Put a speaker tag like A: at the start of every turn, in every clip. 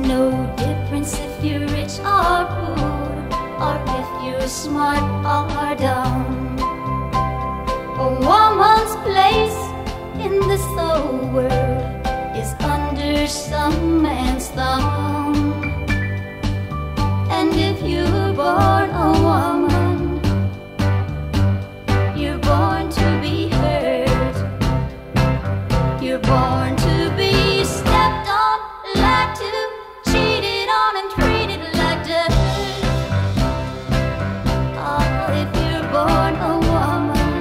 A: no difference if you're rich or poor, or if you're smart or dumb. A woman's place in this whole world is under some man's thumb. And if you're born a woman, you're born to be hurt. You're born to be stepped on, lied to, cheated on, and treated like dirt. Oh, if you're born a woman,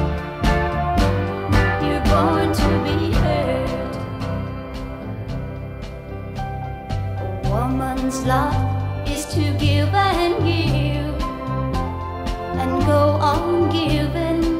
A: you're born to be hurt. A woman's lot is to give and give, and go on giving.